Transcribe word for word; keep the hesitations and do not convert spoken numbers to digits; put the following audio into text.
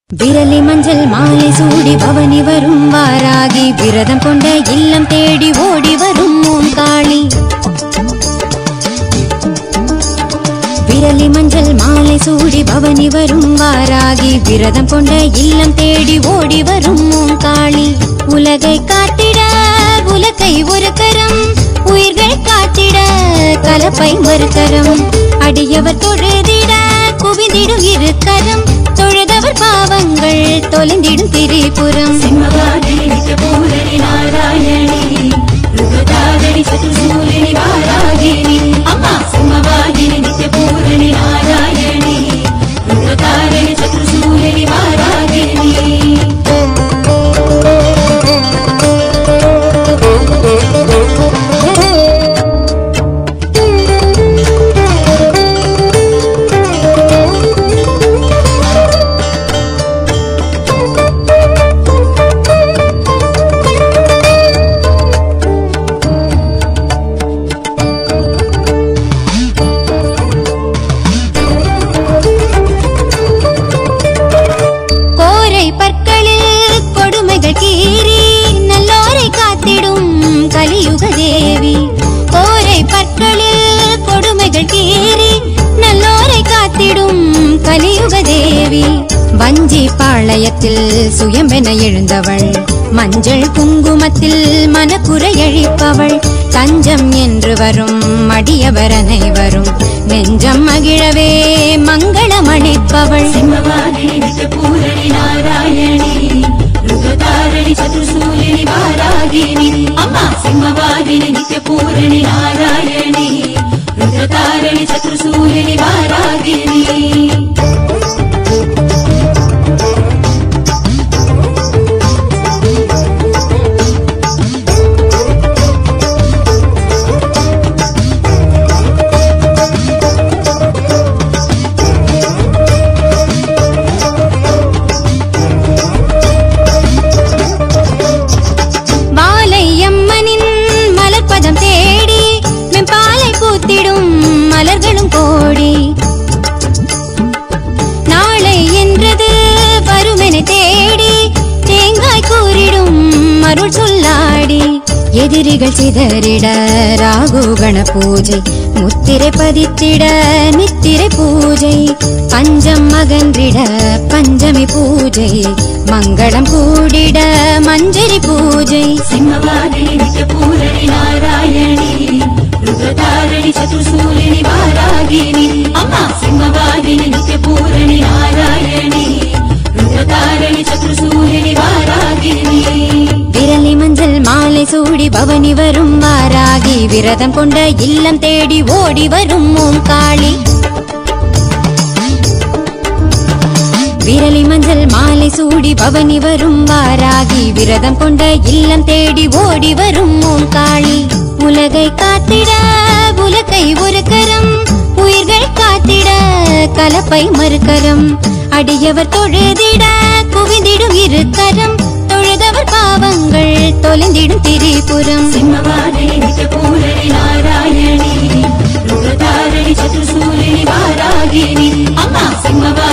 விரலி மஞ்சள் மாலை சூடி பவனி வரும் வாராகி விரதம் கொண்ட இல்லம் தேடி ஓடி வரும் ஓங்காளி. விரலி மஞ்சள் மாலை சூடி பவனி வரும் வாராகி விரதம் கொண்ட இல்லம் தேடி ஓடி வரும் ஓங்காளி. உலகை காத்திட உலகை ஒரு கரம் உயிர்கள் காத்திட கலப்பை மறுகரம் அடியவர் தொழுதிட குவிந்திடும் இரு கரம் தொழுதவர் பாவங்கள் தொலைந்திடும் திரிபுரம். சிம்மவாதினி நித்யபூரணி நாராயணி ருகதாரணி சதுர்சூலினி வாராகினி. அம்மா சிம்மவாதினி நித்யபூரணி நாராயணி ருகதாரணி சதுர்சூலினி வாராகினி. வஞ்சி பாளையத்தில் சுயம்பென எழுந்தவள் மஞ்சள் குங்குமத்தில் மனக்குறை அழிப்பவள். தஞ்சம் என்று வரும் அடியவர் அனைவரும் நெஞ்சம் மகிழவே மங்களம் அளிப்பவள். சிம்மவாதினி நித்யபூரணி நாராயணி ருகதாரணி சதுர்சூலினி வாராகினி. அம்மா சிம்மவாதினி நித்யபூரணி நாராயணி ருகதாரணி சதுர்சூலினி வாராகினி. மலர்களும் கோடி நாளை என்றது வருமென தேடி தேங்காய் கூறிடும் அருள் சொல்லாடி. எதிரிகள் சிதறிட ராகு கண பூஜை முத்திரை பதித்திட நித்திரை பூஜை பஞ்சம் அகன்றிட பஞ்சமி பூஜை மங்களம் கூடிட மஞ்சரி பூஜை. சிம்மவாதினி நித்யபூரணி நாராயணி ருகதாரணி சதுர்சூலினி வாராகினி. அம்மா சிம்மவாதினி நித்யபூரணி நாராயணி ருகதாரணி சதுர்சூலினி வாராகினி. விரலி மஞ்சள் மாலை சூடி பவனி வரும் வாராகி விரதம் கொண்ட இல்லம் தேடி ஓடி வரும் ஓங்காளி. விரலி மஞ்சள் மாலை சூடி பவனி வரும் வாராகி விரதம் கொண்ட இல்லம் தேடி ஓடி வரும் ஓங்காளி. உலகை காத்திட உலகை ஒரு கரம் உயிர்கள் காத்திட கலப்பை மறுகரம் அடியவர் தொழுதிட குவிந்திடும் இரு கரம் தொழுதவர் பாவங்கள் தொலைந்திடும் திரிபுரம். சிம்மவாதினி நித்யபூரணி நாராயணி ருகதாரணி சதுர்சூலினி வாராகினி. அம்மா சிம்மவா